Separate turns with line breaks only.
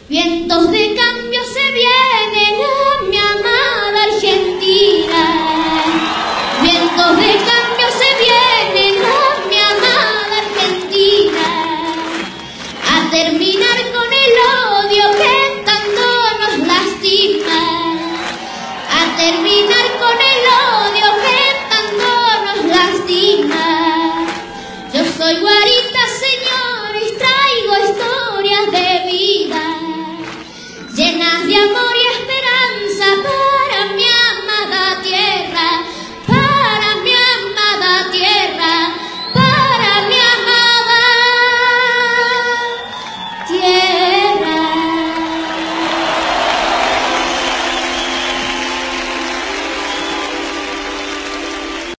Vientos de cambio se vienen a mi amada Argentina. Vientos de cambio se vienen a mi amada Argentina. A terminar con el odio que tanto nos lastima. A terminar con el odio que tanto nos lastima. Yo soy guardia